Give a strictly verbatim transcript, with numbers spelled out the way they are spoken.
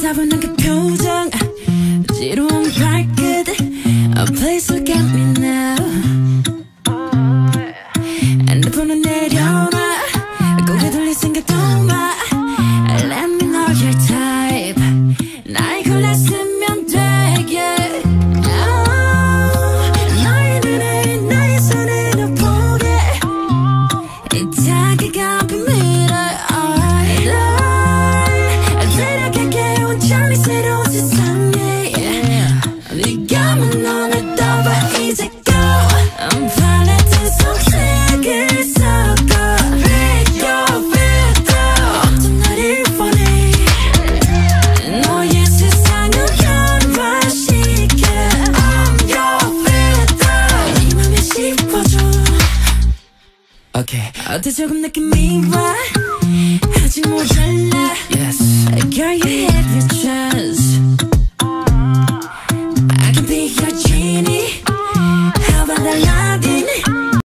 차분한 그 표정 지루한 발끝 Oh please look at me now 핸드폰은 내려놔 고개 돌릴 생각도 마 Let me know your type 나의 골랐으면 되게 oh, 너의 눈에 나의 손으로 보게 이 자기가 비밀을 널 데려갈게 온전히 새로운 세상에 네가 만 너를 떠봐 이제 go I'm 팔레트 속색을 섞어 Pick your filter 어떤 나를 원해 너의 세상을 변화시켜 I'm your filter 네 맘에 씹어줘 Okay 어때 조금 느낌이 와 아직 모자라 Yes